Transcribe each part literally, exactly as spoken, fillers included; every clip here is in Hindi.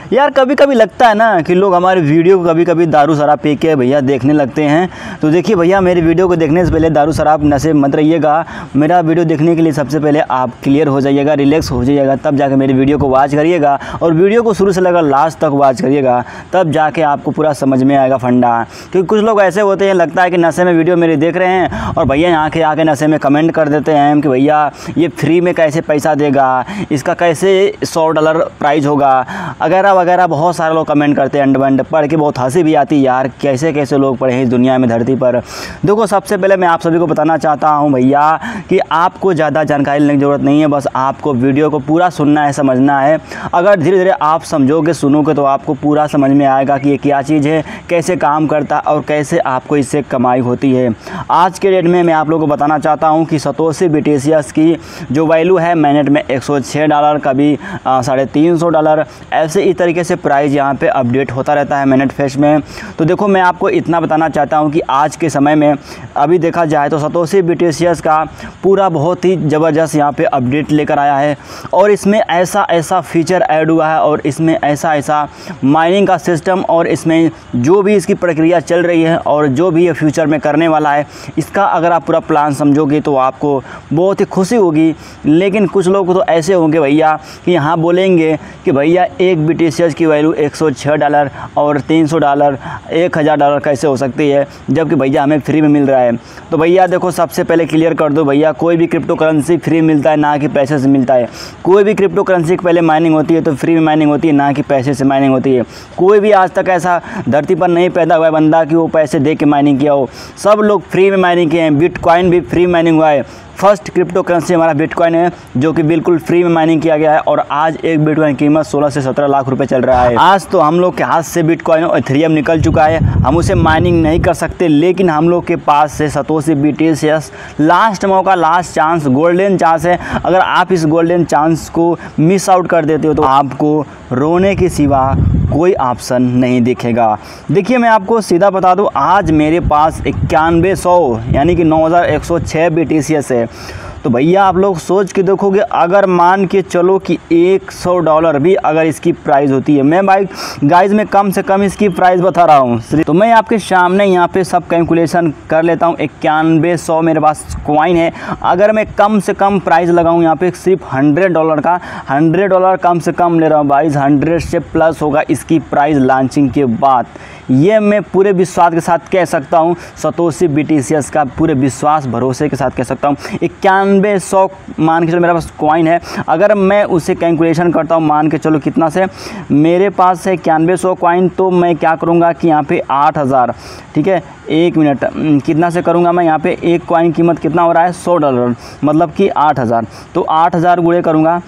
यार कभी कभी लगता है ना कि लोग हमारे वीडियो को कभी कभी दारू शराब पी के भैया देखने लगते हैं। तो देखिए भैया, मेरे वीडियो को देखने से पहले दारू शराब नशे मत रहिएगा। मेरा वीडियो देखने के लिए सबसे पहले आप क्लियर हो जाइएगा, रिलैक्स हो जाइएगा, तब जाके मेरे वीडियो को वॉच करिएगा। और वीडियो को शुरू से लेकर लास्ट तक वॉच करिएगा, तब जाके आपको पूरा समझ में आएगा फंडा। क्योंकि कुछ लोग ऐसे होते हैं, लगता है कि नशे में वीडियो मेरे देख रहे हैं और भैया यहाँ के आके नशे में कमेंट कर देते हैं कि भैया ये फ्री में कैसे पैसा देगा, इसका कैसे सौ डॉलर प्राइज होगा, वगैरह वगैरह। बहुत सारे लोग कमेंट करते हैं, अंड बंड पढ़ के बहुत हंसी भी आती है यार, कैसे कैसे लोग पढ़े हैं इस दुनिया में, धरती पर। देखो, सबसे पहले मैं आप सभी को बताना चाहता हूं भैया कि आपको ज़्यादा जानकारी लेने की ज़रूरत नहीं है, बस आपको वीडियो को पूरा सुनना है, समझना है। अगर धीरे धीरे आप समझोगे, सुनोगे, तो आपको पूरा समझ में आएगा कि ये क्या चीज़ है, कैसे काम करता है और कैसे आपको इससे कमाई होती है। आज के डेट में मैं आप लोगों को बताना चाहता हूँ कि सतोशी बीटीसीएस की जो वैल्यू है मैनेट में एक सौ छः डॉलर, कभी साढ़े तीन सौ डॉलर, ऐसे इस तरीके से प्राइस यहाँ पे अपडेट होता रहता है मैनेट फेस में। तो देखो, मैं आपको इतना बताना चाहता हूँ कि आज के समय में अभी देखा जाए तो सतोशी बीटीसीएस का पूरा बहुत ही ज़बरदस्त यहाँ पे अपडेट लेकर आया है। और इसमें ऐसा ऐसा फीचर ऐड हुआ है और इसमें ऐसा ऐसा माइनिंग का सिस्टम, और इसमें जो भी इसकी प्रक्रिया चल रही है और जो भी ये फ्यूचर में करने वाला है, इसका अगर आप पूरा प्लान समझोगे तो आपको बहुत ही खुशी होगी। लेकिन कुछ लोग तो ऐसे होंगे भैया कि यहाँ बोलेंगे कि भैया एक बीटीसीएस की वैल्यू एक सौ छः डॉलर और तीन सौ डॉलर, एक हज़ार डॉलर कैसे हो सकती है, जबकि भैया हमें फ्री में मिल रहा है। तो भैया देखो, सबसे पहले क्लियर कर दो भैया, कोई भी क्रिप्टो करेंसी फ्री मिलता है ना कि पैसे से मिलता है। कोई भी क्रिप्टो करेंसी की पहले माइनिंग होती है तो फ्री में माइनिंग होती है, ना कि पैसे से माइनिंग होती है। कोई भी आज तक ऐसा धरती पर नहीं पैदा हुआ है बंदा कि वो पैसे दे के माइनिंग किया हो। सब लोग फ्री में माइनिंग किए हैं। बिटकॉइन भी फ्री माइनिंग हुआ है। फर्स्ट क्रिप्टो करेंसी हमारा बिटकॉइन है, जो कि बिल्कुल फ्री में माइनिंग किया गया है। और आज एक बिटकॉइन की कीमत सोलह से सत्रह लाख रुपए चल रहा है। आज तो हम लोग के हाथ से बिटकॉइन और इथेरियम निकल चुका है, हम उसे माइनिंग नहीं कर सकते, लेकिन हम लोग के पास से सतोशी बीटीसीएस लास्ट मौका, लास्ट चांस, गोल्डन चांस है। अगर आप इस गोल्डन चांस को मिस आउट कर देते हो तो आपको रोने के सिवा कोई ऑप्शन नहीं दिखेगा। देखिए, मैं आपको सीधा बता दूं, आज मेरे पास इक्यानवे सौ यानी कि नौ हज़ार एक सौ छः बीटीसीएस है। तो भैया आप लोग सोच के देखोगे, अगर मान के चलो कि एक सौ डॉलर भी अगर इसकी प्राइस होती है, मैं भाई गाइज में कम से कम इसकी प्राइस बता रहा हूँ, तो मैं आपके सामने यहाँ पे सब कैलकुलेशन कर लेता हूँ। इक्यानवे सौ मेरे पास कॉइन है। अगर मैं कम से कम प्राइस लगाऊँ यहाँ पे सिर्फ हंड्रेड डॉलर का, हंड्रेड डॉलर कम से कम ले रहा हूँ भाई, हंड्रेड से प्लस होगा इसकी प्राइस लॉन्चिंग के बाद। ये मैं पूरे विश्वास के साथ कह सकता हूँ, सतोशी बीटीसीएस का पूरे विश्वास भरोसे के साथ कह सकता हूँ। इक्यानवे सौ मान के चलो मेरे पास कॉइन है, अगर मैं उसे कैलकुलेशन करता हूँ, मान के चलो कितना से मेरे पास है इक्यानवे सौ कॉइन, तो मैं क्या करूँगा कि यहाँ पे आठ हज़ार, ठीक है, एक मिनट कितना से करूँगा मैं, यहाँ पे एक कॉइन कीमत कितना हो रहा है, सौ डॉलर, मतलब कि आठ हज़ार। तो आठ हज़ार गुणे करूँगा,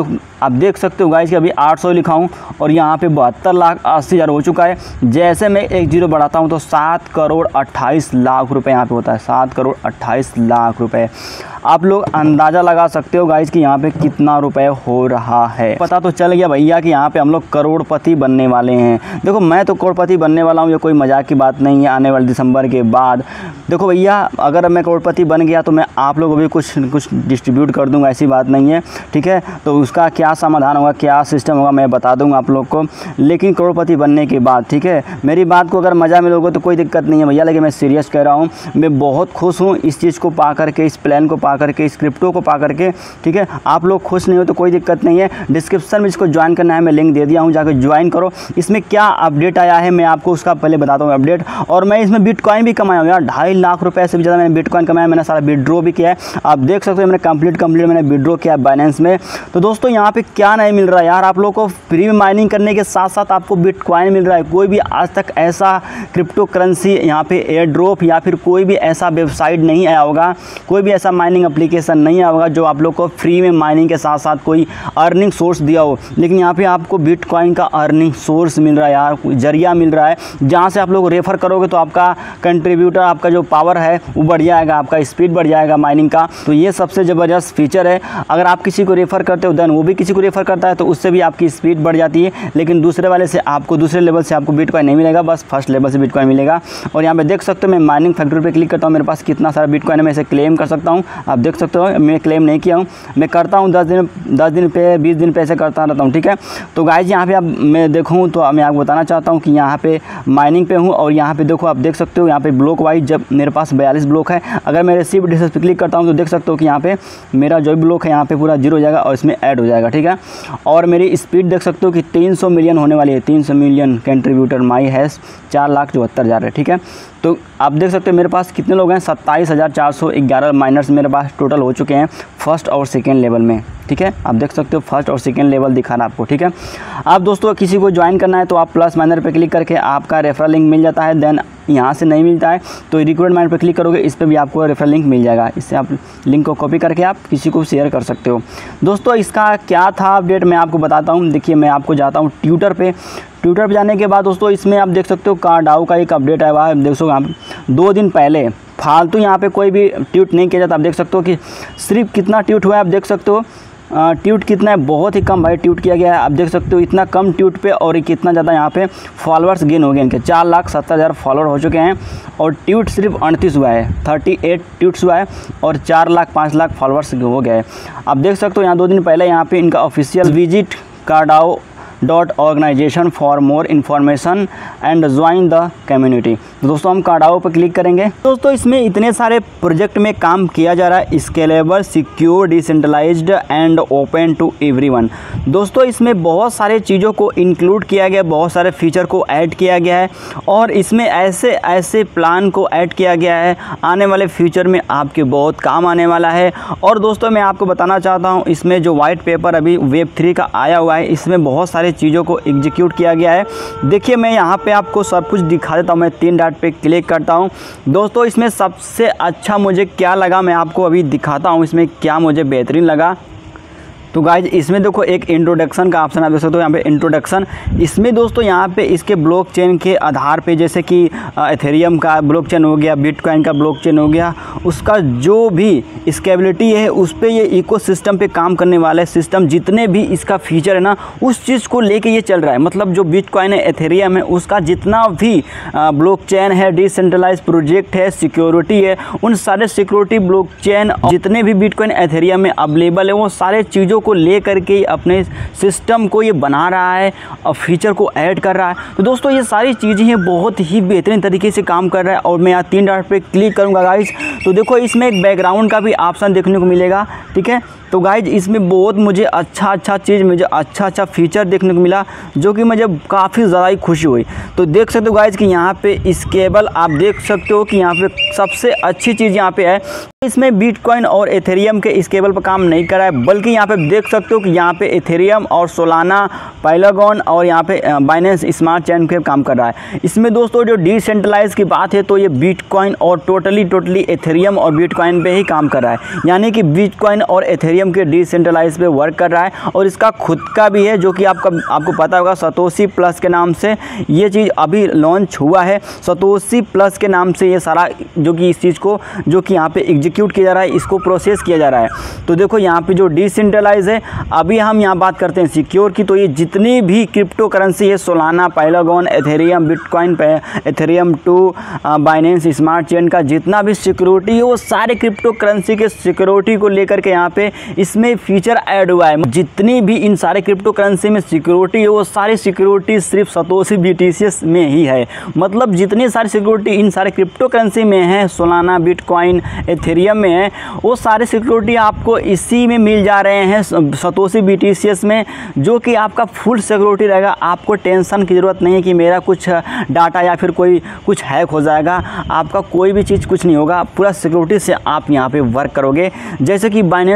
आप देख सकते हो गाइस कि अभी आठ सौ लिखा हूँ और यहाँ पे बहत्तर लाख अस्सी हज़ार हो चुका है। जैसे मैं एक जीरो बढ़ाता हूँ तो सात करोड़ अट्ठाईस लाख रुपए यहाँ पे होता है, सात करोड़ अट्ठाईस लाख रुपए। आप लोग अंदाज़ा लगा सकते हो गाइस कि यहाँ पे कितना रुपए हो रहा है। पता तो चल गया भैया कि यहाँ पे हम लोग करोड़पति बनने वाले हैं। देखो, मैं तो करोड़पति बनने वाला हूँ, ये कोई मजाक की बात नहीं है। आने वाले दिसंबर के बाद देखो भैया, अगर मैं करोड़पति बन गया तो मैं आप लोगों को भी कुछ कुछ डिस्ट्रीब्यूट कर दूँगा, ऐसी बात नहीं है, ठीक है। तो उसका क्या समाधान होगा, क्या सिस्टम होगा, मैं बता दूँगा आप लोग को, लेकिन करोड़पति बनने के बाद, ठीक है। मेरी बात को अगर मज़ा मिलोगे तो कोई दिक्कत नहीं है भैया, लेकिन मैं सीरियस कह रहा हूँ। मैं बहुत खुश हूँ इस चीज़ को पा करके, इस प्लान को पा करके, इस क्रिप्टो को पा करके, ठीक है। आप लोग खुश नहीं हो तो कोई दिक्कत नहीं है, डिस्क्रिप्शन में इसको ज्वाइन करना है, मैं लिंक दे दिया हूँ, जाकर ज्वाइन करो। इसमें क्या अपडेट आया है मैं आपको उसका पहले बताता हूँ अपडेट। और मैं इसमें बिटकॉइन भी कमाया हूँ यार, ढाई लाख रुपए से भी ज़्यादा मैंने बिटकॉइन कमाया। मैंने सारा विड्रॉ भी किया है, आप देख सकते हो, मैंने कंप्लीट कंप्लीट मैंने विड्रॉ किया है बाइनेंस में। तो दोस्तों, यहाँ पे क्या नहीं मिल रहा है यार, आप लोग को फ्री में माइनिंग करने के साथ साथ आपको बिटकॉइन मिल रहा है। कोई भी आज तक ऐसा क्रिप्टो करेंसी यहाँ पे एयर ड्रॉप या फिर कोई भी ऐसा वेबसाइट नहीं आया होगा, कोई भी ऐसा माइनिंग एप्लीकेशन नहीं आया होगा जो आप लोग को फ्री में माइनिंग के साथ साथ कोई अर्निंग सोर्स दिया हो। लेकिन यहाँ पे आपको बिटकॉइन का अर्निंग सोर्स मिल रहा है यार, जरिया मिल रहा है, जहाँ से आप लोग रेफर करोगे तो आपका कंट्रीब्यूटर आपका जो पावर है वो बढ़ जाएगा, आपका स्पीड बढ़ जाएगा माइनिंग का। तो ये सबसे ज़बरदस्त फीचर है। अगर आप किसी को रेफ़र करते हो देन वो भी किसी को रेफ़र करता है तो उससे भी आपकी स्पीड बढ़ जाती है। लेकिन दूसरे वाले से आपको दूसरे लेवल से आपको बिटकॉइन नहीं मिलेगा, बस फर्स्ट लेवल से बिटकॉइन मिलेगा। और यहाँ पे देख सकते हो मैं माइनिंग फैक्ट्री पे क्लिक करता हूँ, मेरे पास कितना सारा बिटकॉइन है, मैं इसे क्लेम कर सकता हूँ। आप देख सकते हो मैं क्लेम नहीं किया हूँ, मैं करता हूँ दस दिन दस दिन पे बीस दिन पे ऐसे करता रहता हूँ, ठीक है। तो गाइस यहाँ पे अब मैं देखूँ तो मैं आपको बताना चाहता हूँ कि यहाँ पे माइनिंग पे हूँ और यहाँ पे देखो आप देख सकते हो यहाँ पे ब्लॉक वाइज जब मेरे पास बयालीस ब्लॉक है, अगर मैं रिसीव डिटेल्स पे क्लिक करता हूँ तो देख सकते हो कि यहाँ पे मेरा जो भी ब्लॉक है यहाँ पे पूरा जीरो हो जाएगा और इसमें ऐड हो जाएगा, ठीक है। और मेरी स्पीड देख सकते हो कि तीन सौ मिलियन होने वाली है, तीन सौ मिलियन कंट्रीब्यूटर माई हैश चार लाख चौहत्तर हज़ार है, ठीक है। तो आप देख सकते हो मेरे पास कितने लोग हैं, सत्ताईस हज़ार चार सौ ग्यारह माइनर्स मेरे पास टोटल हो चुके हैं फर्स्ट और सेकेंड लेवल में, ठीक है। आप देख सकते हो फर्स्ट और सेकेंड लेवल दिखा रहा आपको, ठीक है। आप दोस्तों किसी को ज्वाइन करना है तो आप प्लस माइनर पे क्लिक करके आपका रेफरल लिंक मिल जाता है। देन यहाँ से नहीं मिलता है तो रिक्रूट माइनर पे क्लिक करोगे, इस पर भी आपको रेफरल लिंक मिल जाएगा। इससे आप लिंक को कॉपी करके आप किसी को शेयर कर सकते हो। दोस्तों इसका क्या था अपडेट मैं आपको बताता हूँ। देखिए मैं आपको जाता हूँ ट्विटर पे, ट्विटर पे जाने के बाद दोस्तों इसमें आप देख सकते हो कार्डाओ का एक अपडेट आया हुआ है। देख सकते हो दो दिन पहले फालतू यहाँ पे कोई भी ट्वीट नहीं किया जाता। आप देख सकते हो कि सिर्फ कितना ट्वीट हुआ है, आप देख सकते हो ट्वीट कितना है, बहुत ही कम भाई ट्वीट किया गया है। आप देख सकते हो इतना कम ट्वीट पे और कितना ज़्यादा यहाँ पे फॉलोअर्स गेन हो गए इनके, चार लाख सत्तर हज़ार फॉलोअर हो चुके हैं और ट्वीट सिर्फ अड़तीस हुआ है, थर्टी एट ट्वीट्स हुआ है और चार लाख पाँच लाख फॉलोअर्स हो गए। आप देख सकते हो यहाँ दो दिन पहले यहाँ पे इनका official visit Cardao dot organization for more information and join the community. दोस्तों हम कार्डाओ पर क्लिक करेंगे। दोस्तों इसमें इतने सारे प्रोजेक्ट में काम किया जा रहा है, scalable, secure, decentralised and open to everyone. दोस्तों इसमें बहुत सारे चीज़ों को इंक्लूड किया गया, बहुत सारे फीचर को ऐड किया गया है और इसमें ऐसे ऐसे प्लान को ऐड किया गया है आने वाले फ्यूचर में आपके बहुत काम आने वाला है। और दोस्तों मैं आपको बताना चाहता हूँ इसमें जो वाइट पेपर अभी वेब थ्री का आया हुआ है इसमें बहुत सारे चीज़ों को एग्जीक्यूट किया गया है। देखिए मैं यहाँ पे आपको सब कुछ दिखा देता हूँ, मैं तीन डॉट पे क्लिक करता हूँ। दोस्तों इसमें सबसे अच्छा मुझे क्या लगा मैं आपको अभी दिखाता हूँ, इसमें क्या मुझे बेहतरीन लगा। तो गाइज इसमें देखो एक इंट्रोडक्शन का ऑप्शन आप देख सकते हो, यहाँ पे इंट्रोडक्शन। इसमें दोस्तों यहाँ पे इसके ब्लॉकचेन के आधार पे जैसे कि एथेरियम का ब्लॉकचेन हो गया, बिटकॉइन का ब्लॉकचेन हो गया, उसका जो भी स्केबिलिटी है उस पर ये इकोसिस्टम पे काम करने वाला है सिस्टम, जितने भी इसका फीचर है ना उस चीज़ को लेके ये चल रहा है। मतलब जो बिटकॉइन है, एथेरियम है, उसका जितना भी ब्लॉकचेन है, डिसेंट्रलाइज प्रोजेक्ट है, सिक्योरिटी है, उन सारे सिक्योरिटी ब्लॉकचेन जितने भी बिटकॉइन एथेरियम में अवेलेबल है वो सारे चीज़ों को लेकर के अपने सिस्टम को ये बना रहा है और फीचर को ऐड कर रहा है। तो दोस्तों ये सारी चीज़ें हैं बहुत ही बेहतरीन तरीके से काम कर रहा है। और मैं यहाँ तीन डॉट पे क्लिक करूँगा गाइज तो देखो इसमें एक बैकग्राउंड का भी ऑप्शन देखने को मिलेगा, ठीक है। तो गाइज इसमें बहुत मुझे अच्छा अच्छा चीज़ मुझे अच्छा अच्छा फीचर देखने को मिला जो कि मुझे काफ़ी ज़्यादा ही खुशी हुई। तो देख सकते हो गाइज कि यहाँ पे स्केबल आप देख सकते हो कि यहाँ पे सबसे अच्छी चीज़ यहाँ पे है, इसमें बिटकॉइन और एथेरियम के स्केबल पर काम नहीं करा है, बल्कि यहाँ पे देख सकते हो कि यहाँ पे एथेरियम और सोलाना, पाइलागॉन और यहाँ पे बाइनेंस स्मार्ट चेन पे काम कर रहा है। इसमें दोस्तों जो डिसेंट्रलाइज की बात है तो ये बिटकॉइन और टोटली टोटली एथेरियम और बिटकॉइन पे ही काम कर रहा है, यानी कि बिटकॉइन और एथेरियम के डिसेंट्रलाइज पे वर्क कर रहा है। और इसका खुद का भी है जो कि आपका आपको पता होगा सतोशी प्लस के नाम से ये चीज़ अभी लॉन्च हुआ है। सतोशी प्लस के नाम से ये सारा जो कि इस चीज़ को जो कि यहाँ पे एग्जीक्यूट किया जा रहा है, इसको प्रोसेस किया जा रहा है। तो देखो यहाँ पे जो डिसेंट्रलाइज है, अभी हम यहाँ बात करते हैं सिक्योर की, तो ये जितनी भी क्रिप्टो करेंसी है, सोलाना, पाइलागॉन, एथेरियम, बिटकॉइन पे Ethereum to Binance smart chain का जितना भी सिक्योरिटी है वो सारे क्रिप्टो करेंसी के सिक्योरिटी को लेकर के यहाँ पे इसमें फीचर ऐड हुआ है। जितनी भी इन सारे क्रिप्टो करेंसी में सिक्योरिटी है वो सारी सिक्योरिटी सिर्फ सतोशी बीटीसीएस में ही है। मतलब जितनी सारी सिक्योरिटी इन सारे क्रिप्टो करेंसी में है, सोलाना, बिटकॉइन, एथेरियम में है, वो सारे सिक्योरिटी आपको इसी में मिल जा रहे हैं सतोशी बीटीसीएस में, जो कि आपका फुल सिक्योरिटी रहेगा। आपको टेंशन की ज़रूरत नहीं है कि मेरा कुछ डाटा या फिर कोई कुछ हैक हो जाएगा, आपका कोई भी चीज़ कुछ नहीं होगा, पूरा सिक्योरिटी से आप यहाँ पे वर्क करोगे। जैसे कि बाइनेंस में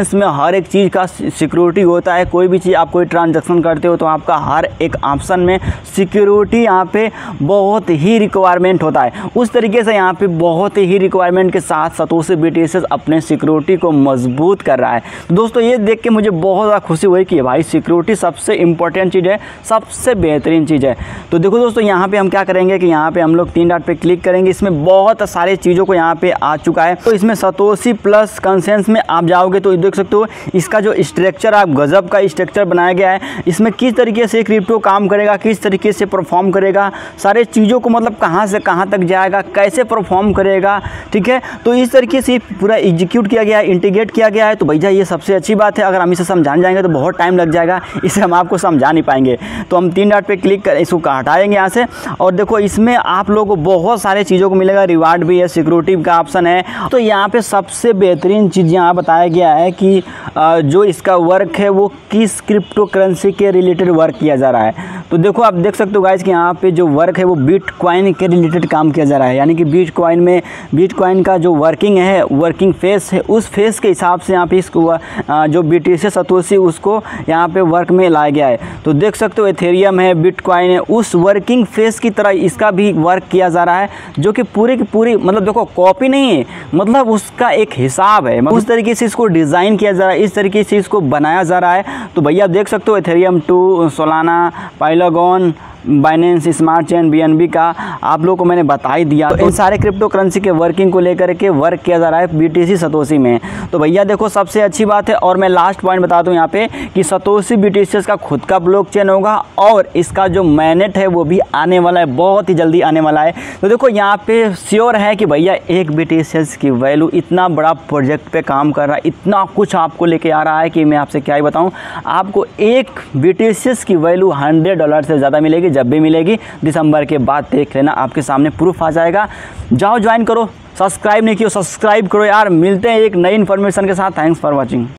हर एक चीज़ का सिक्योरिटी होता है। कोई भी चीज़ आप कोई ट्रांजैक्शन करते हो तो आपका हर एक ऑप्शन में सिक्योरिटी यहाँ पे बहुत ही रिक्वायरमेंट होता है। उस तरीके से यहाँ पे बहुत ही रिक्वायरमेंट के साथ सतोशी बीटीएस अपने सिक्योरिटी को मजबूत कर रहा है। तो दोस्तों ये देख के मुझे बहुत ज़्यादा खुशी हुई कि भाई सिक्योरिटी सबसे इंपॉर्टेंट चीज़ है, सबसे बेहतरीन चीज़ है। तो देखो दोस्तों यहाँ पे हम क्या करेंगे कि यहाँ पे हम लोग तीन डॉट पे क्लिक करेंगे। इसमें बहुत सारे चीज़ों को यहाँ पे आ चुका है। तो इसमें सतोशी प्लस कंसेंस में आप जाओगे तो देख सकते हो इसका जो स्ट्रक्चर आप गजब का स्ट्रक्चर बनाया गया है। इसमें किस तरीके से क्रिप्टो काम करेगा, किस तरीके से परफॉर्म करेगा, सारे चीज़ों को मतलब कहाँ से कहाँ तक जाएगा, कैसे परफॉर्म करेगा, ठीक है। तो इस तरीके से पूरा एग्जीक्यूट किया गया है, इंटीग्रेट किया गया है। तो भैया ये सबसे अच्छी बात है। अगर हम इसे समझाने जाएंगे तो बहुत टाइम लग जाएगा, इसे हम आपको समझा नहीं पाएंगे। तो हम तीन डॉट पे क्लिक कर इसको हटाएंगे यहाँ से। और देखो इसमें आप लोगों को बहुत सारे चीज़ों को मिलेगा, रिवार्ड भी है, सिक्योरिटी का ऑप्शन है। तो यहाँ पे सबसे बेहतरीन चीज़ यहाँ बताया गया है कि जो इसका वर्क है वो किस क्रिप्टो करेंसी के रिलेटेड वर्क किया जा रहा है। तो देखो आप देख सकते हो गाइस कि यहाँ पे जो वर्क है वो बिटकॉइन के रिलेटेड काम किया जा रहा है। यानी कि बिटकॉइन में बिटकॉइन का जो वर्किंग है, वर्किंग फेस है, उस फेस के हिसाब से यहाँ पे इसको जो बीटीएस सतोशी उसको यहाँ पे वर्क में लाया गया है। तो देख सकते हो एथेरियम है, बिटकॉइन है, उस वर्किंग फेस की तरह इसका भी वर्क किया जा रहा है, जो कि पूरी की पूरी मतलब देखो कॉपी नहीं है, मतलब उसका एक हिसाब है। उस तरीके से इसको डिज़ाइन किया जा रहा है, इस तरीके से इसको बनाया जा रहा है। तो भैया देख सकते हो Ethereum two, Solana, Polygon, Binance smart chain, BNB का आप लोगों को मैंने बता ही दिया। तो इन सारे क्रिप्टो करेंसी के वर्किंग को लेकर के वर्क किया जा रहा है बीटीसी सतोशी में। तो भैया देखो सबसे अच्छी बात है। और मैं लास्ट पॉइंट बता दूं यहाँ पे कि सतोशी बीटीसीएस का खुद का ब्लॉकचेन होगा और इसका जो मैनेट है वो भी आने वाला है, बहुत ही जल्दी आने वाला है। तो देखो यहाँ पे श्योर है कि भैया एक बीटीसीएस की वैल्यू इतना बड़ा प्रोजेक्ट पे काम कर रहा है, इतना कुछ आपको लेके आ रहा है कि मैं आपसे क्या ही बताऊँ। आपको एक बीटीसीएस की वैल्यू हंड्रेड डॉलर से ज़्यादा मिलेगी। जब भी मिलेगी दिसंबर के बाद देख लेना, आपके सामने प्रूफ आ जाएगा। जाओ ज्वाइन करो, सब्सक्राइब नहीं किया सब्सक्राइब करो यार। मिलते हैं एक नई इन्फॉर्मेशन के साथ। Thanks for watching.